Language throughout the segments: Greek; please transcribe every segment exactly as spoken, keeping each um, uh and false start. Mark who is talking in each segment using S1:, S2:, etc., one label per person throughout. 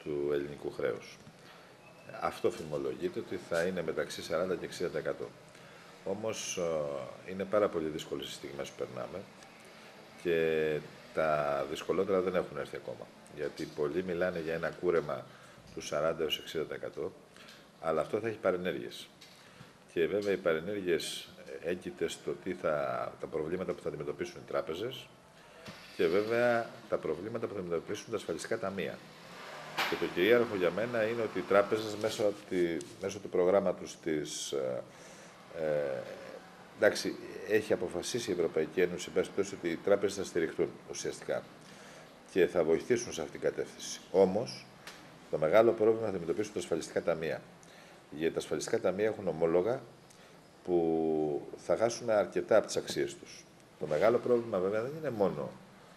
S1: του ελληνικού χρέους. Αυτό φημολογείται ότι θα είναι μεταξύ σαράντα και εξήντα τοις εκατό. Όμως είναι πάρα πολύ δύσκολες οι στιγμές που περνάμε και τα δυσκολότερα δεν έχουν έρθει ακόμα. Γιατί πολλοί μιλάνε για ένα κούρεμα του σαράντα έως εξήντα τοις εκατό, αλλά αυτό θα έχει παρενέργειες. Και βέβαια οι παρενέργειες έγκυται στο τι θα, τα προβλήματα που θα αντιμετωπίσουν οι τράπεζες και βέβαια τα προβλήματα που θα αντιμετωπίσουν τα ασφαλιστικά ταμεία. Και το κυρίαρχο για μένα είναι ότι οι τράπεζες μέσω, τη, μέσω του προγράμματος της... Ε, ε, εντάξει, έχει αποφασίσει η Ευρωπαϊκή Ένωση ότι οι τράπεζες θα στηριχτούν ουσιαστικά και θα βοηθήσουν σε αυτήν την κατεύθυνση. Όμως, το μεγάλο πρόβλημα θα αντιμετωπίσουν τα ασφαλιστικά ταμεία. Γιατί τα ασφαλιστικά ταμεία έχουν ομόλογα που θα χάσουν αρκετά από τις αξίες τους. Το μεγάλο πρόβλημα βέβαια δεν είναι μόνο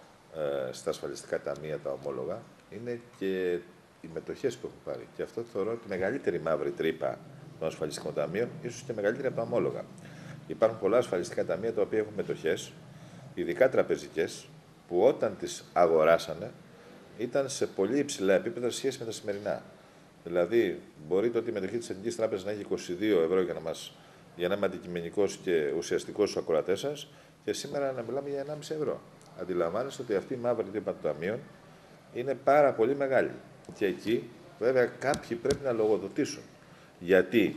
S1: ε, στα ασφαλιστικά ταμεία τα ομόλογα, είναι και οι μετοχές που έχουν πάρει. Και αυτό θεωρώ τη μεγαλύτερη μαύρη τρύπα των ασφαλιστικών ταμείων, ίσως και μεγαλύτερη από τα ομόλογα. Υπάρχουν πολλά ασφαλιστικά ταμεία τα οποία έχουν μετοχές, ειδικά τραπεζικές, που όταν τις αγοράσανε ήταν σε πολύ υψηλά επίπεδα σε σχέση με τα σημερινά. Δηλαδή, μπορεί τότε η μετοχή της Εθνικής Τράπεζας να έχει είκοσι δύο ευρώ για να, μας, για να είμαι αντικειμενικός και ουσιαστικός στους ακροατές σας, και σήμερα να μιλάμε για ενάμιση ευρώ. Αντιλαμβάνεστε ότι αυτή η μαύρη τρύπα των ταμείων είναι πάρα πολύ μεγάλη. Και εκεί, βέβαια, κάποιοι πρέπει να λογοδοτήσουν. Γιατί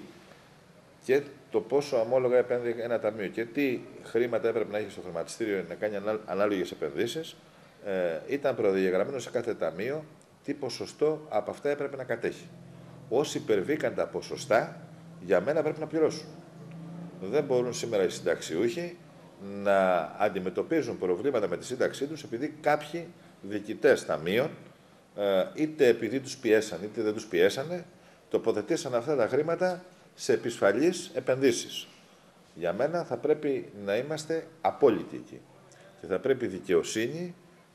S1: και το πόσο ομόλογα επένδυε ένα ταμείο και τι χρήματα έπρεπε να έχει στο χρηματιστήριο να κάνει ανάλογες επενδύσεις, ε, ήταν προδιαγραμμένο σε κάθε ταμείο τι ποσοστό από αυτά έπρεπε να κατέχει. Όσοι υπερβήκαν τα ποσοστά, για μένα πρέπει να πληρώσουν. Δεν μπορούν σήμερα οι συνταξιούχοι να αντιμετωπίζουν προβλήματα με τη σύνταξή τους επειδή κάποιοι διοικητές ταμείων, ε, είτε επειδή τους πιέσαν είτε δεν τους πιέσανε, τοποθετήσαν αυτά τα χρήματα σε επισφαλείς επενδύσεις. Για μένα θα πρέπει να είμαστε απόλυτοι εκεί. Και θα πρέπει η δικαιοσύνη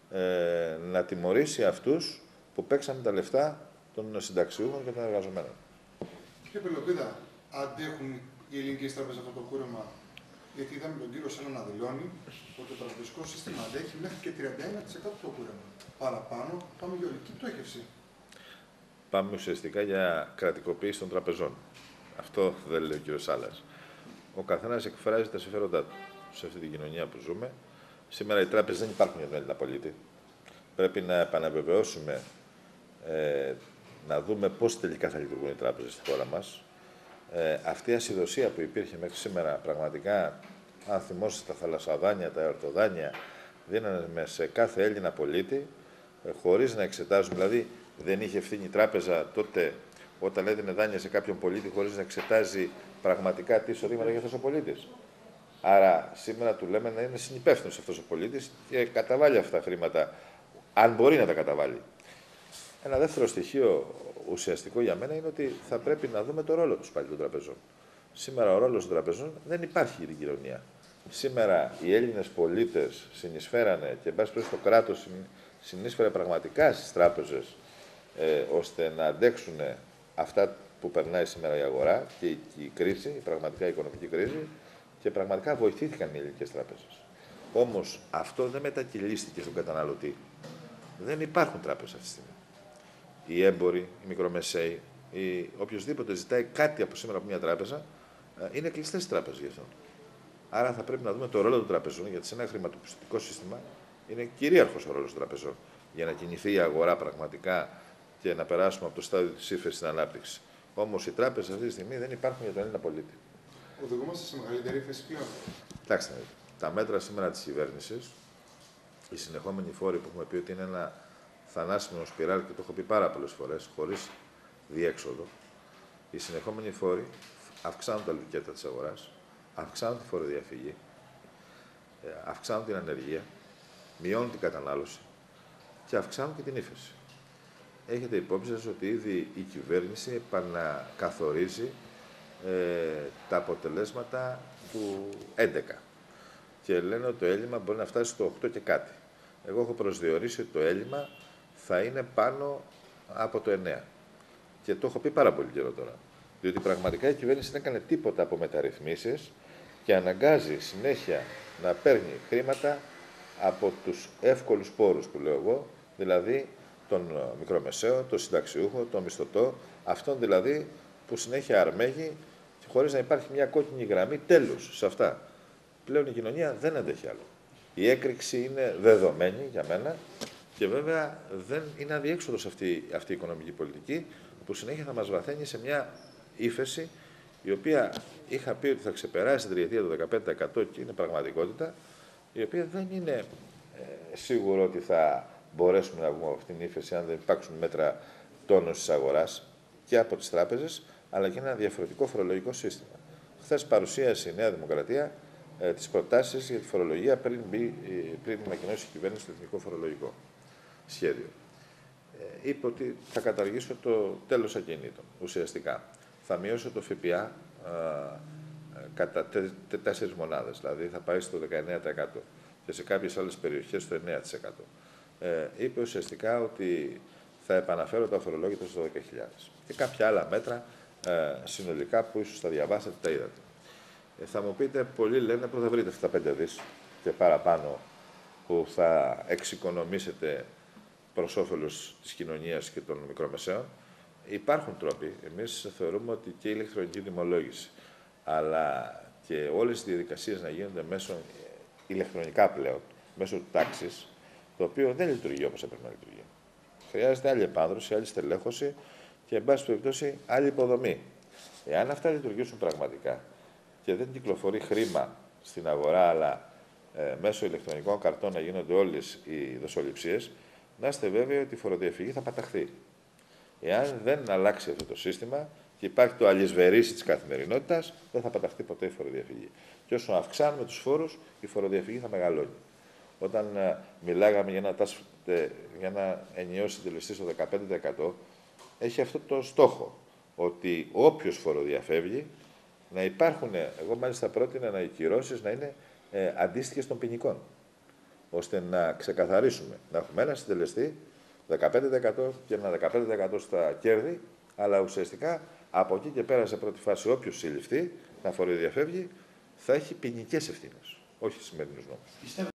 S1: ε, να τιμωρήσει αυτούς που παίξαν τα λεφτά των συνταξιούχων και των εργαζομένων.
S2: Κύριε Πελοπίδα, αντέχουν οι ελληνικές τράπεζες αυτό το κούρεμα? Γιατί είδαμε τον κύριο Σέλο να δηλώνει ότι το τραπεζικό σύστημα αντέχει μέχρι και τριάντα ένα τοις εκατό το κούρεμα. Παραπάνω πάμε για ολική πτώχευση.
S1: Πάμε ουσιαστικά για κρατικοποίηση των τραπεζών. Αυτό δεν λέει ο κύριος Σάλας. Ο καθένας εκφράζει τα συμφέροντά του σε αυτή την κοινωνία που ζούμε. Σήμερα οι τράπεζες δεν υπάρχουν για τον Έλληνα πολίτη. Πρέπει να επαναβεβαιώσουμε, ε, να δούμε πώς τελικά θα λειτουργούν οι τράπεζες στη χώρα μας. Ε, αυτή η ασυδοσία που υπήρχε μέχρι σήμερα, πραγματικά, αν θυμόσαστε τα θαλασσαδάνεια, τα εορτοδάνεια, δίνανε σε κάθε Έλληνα πολίτη, ε, χωρίς να εξετάζουν. Δηλαδή, δεν είχε ευθύνη η τράπεζα τότε, όταν έδινε δάνεια σε κάποιον πολίτη, χωρίς να εξετάζει πραγματικά τι εισοδήματα για αυτός ο πολίτης. Άρα, σήμερα του λέμε να είναι συνυπεύθυνος αυτός ο πολίτης και καταβάλει αυτά τα χρήματα, αν μπορεί να τα καταβάλει. Ένα δεύτερο στοιχείο ουσιαστικό για μένα είναι ότι θα πρέπει να δούμε το ρόλο τους πάλι των τραπεζών. Σήμερα ο ρόλος των τραπεζών δεν υπάρχει για την κοινωνία. Σήμερα οι Έλληνες πολίτες συνεισφέρανε και εν πάση περιπτώσει το κράτος συνείσφερε πραγματικά στις τράπεζες ε, ώστε να αντέξουν αυτά που περνάει σήμερα η αγορά και η, η κρίση, η πραγματικά οικονομική κρίση, και πραγματικά βοηθήθηκαν οι ελληνικές τράπεζες. Όμως αυτό δεν μετακυλίστηκε στον καταναλωτή. Δεν υπάρχουν τράπεζες αυτή τη στιγμή. Οι έμποροι, οι μικρομεσαίοι, οι... οποιοδήποτε ζητάει κάτι από σήμερα από μια τράπεζα, είναι κλειστές οι τράπεζες γι' αυτό. Άρα θα πρέπει να δούμε το ρόλο των τραπεζών, γιατί σε ένα χρηματοπιστωτικό σύστημα είναι κυρίαρχος ο ρόλος των τραπεζών για να κινηθεί η αγορά πραγματικά και να περάσουμε από το στάδιο της ύφεσης στην ανάπτυξη. Όμως οι τράπεζες αυτή τη στιγμή δεν υπάρχουν για τον Έλληνα πολίτη.
S2: Οδηγούμαστε σε μεγαλύτερη ύφεση πλέον.
S1: Κοιτάξτε, τα μέτρα σήμερα της κυβέρνησης, οι συνεχόμενοι φόροι που έχουμε πει ότι είναι ένα θανάσιμο σπιράλ και το έχω πει πάρα πολλές φορές, χωρίς διέξοδο, οι συνεχόμενοι φόροι αυξάνουν τα λουκέτα της αγοράς, αυξάνουν τη φοροδιαφυγή, αυξάνουν την ανεργία, μειώνουν την κατανάλωση και αυξάνουν και την ύφεση. Έχετε υπόψη σας ότι ήδη η κυβέρνηση επανακαθορίζει ε, τα αποτελέσματα του έντεκα και λένε ότι το έλλειμμα μπορεί να φτάσει στο οκτώ και κάτι. Εγώ έχω προσδιορίσει ότι το έλλειμμα θα είναι πάνω από το εννέα. Και το έχω πει πάρα πολύ καιρό τώρα. Διότι πραγματικά η κυβέρνηση δεν έκανε τίποτα από μεταρρυθμίσεις και αναγκάζει συνέχεια να παίρνει χρήματα από τους εύκολους πόρους που λέω εγώ, δηλαδή τον μικρομεσαίο, τον συνταξιούχο, τον μισθωτό, αυτόν δηλαδή που συνέχεια αρμέγει και χωρίς να υπάρχει μια κόκκινη γραμμή τέλους σε αυτά. Πλέον η κοινωνία δεν αντέχει άλλο. Η έκρηξη είναι δεδομένη για μένα και βέβαια δεν είναι αδιέξοδος αυτή, αυτή η οικονομική πολιτική που συνέχεια θα μας βαθαίνει σε μια ύφεση η οποία είχα πει ότι θα ξεπεράσει την τριετία του δεκαπέντε τοις εκατό και είναι πραγματικότητα, η οποία δεν είναι ε, σίγουρο ότι θα μπορέσουμε να βγούμε από αυτήν την ύφεση αν δεν υπάρξουν μέτρα τόνωσης της αγοράς και από τις τράπεζες, αλλά και ένα διαφορετικό φορολογικό σύστημα. Χθες παρουσίασε η Νέα Δημοκρατία ε, τις προτάσεις για τη φορολογία πριν, μπει, πριν ανακοινώσει η κυβέρνηση το εθνικό φορολογικό σχέδιο. Ε, είπε ότι θα καταργήσω το τέλος ακινήτων, ουσιαστικά. Θα μειώσω το ΦΠΑ ε, κατά τέσσερις μονάδες, δηλαδή θα πάει στο δεκαεννέα τοις εκατό και σε κάποιες άλλες περιοχές στο εννέα τοις εκατό. Ε, είπε ουσιαστικά ότι θα επαναφέρω τα αφορολόγητα στο δώδεκα χιλιάδες και κάποια άλλα μέτρα ε, συνολικά που ίσως τα διαβάσετε, τα είδατε. Ε, θα μου πείτε, πολλοί λένε που θα βρείτε αυτά τα πέντε δις και παραπάνω που θα εξοικονομήσετε προς όφελος της κοινωνίας και των μικρομεσαίων. Υπάρχουν τρόποι. Εμείς θεωρούμε ότι και η ηλεκτρονική τιμολόγηση, αλλά και όλες οι διαδικασίες να γίνονται μέσω ηλεκτρονικά πλέον, μέσω τάξης, το οποίο δεν λειτουργεί όπως έπρεπε να λειτουργεί. Χρειάζεται άλλη επάνδρωση, άλλη στελέχωση και, εν πάση περιπτώσει, άλλη υποδομή. Εάν αυτά λειτουργήσουν πραγματικά και δεν κυκλοφορεί χρήμα στην αγορά, αλλά ε, μέσω ηλεκτρονικών καρτών να γίνονται όλες οι δοσοληψίες, να είστε βέβαιοι ότι η φοροδιαφυγή θα παταχθεί. Εάν δεν αλλάξει αυτό το σύστημα και υπάρχει το αλυσβερίσι της καθημερινότητας, δεν θα παταχθεί ποτέ η φοροδιαφυγή. Και όσο αυξάνουμε τους φόρους, η φοροδιαφυγή θα μεγαλώνει. Όταν uh, μιλάγαμε για ένα, για ένα ενιαίο συντελεστή στο δεκαπέντε τοις εκατό, έχει αυτό το στόχο, ότι όποιος φοροδιαφεύγει, να υπάρχουν, εγώ μάλιστα πρότεινα οι κυρώσεις να είναι ε, αντίστοιχες των ποινικών, ώστε να ξεκαθαρίσουμε, να έχουμε ένα συντελεστή δεκαπέντε τοις εκατό και ένα δεκαπέντε τοις εκατό στα κέρδη, αλλά ουσιαστικά από εκεί και πέρα σε πρώτη φάση όποιος συλληφθεί να φοροδιαφεύγει θα έχει ποινικές ευθύνες, όχι σημερινούς νόμους.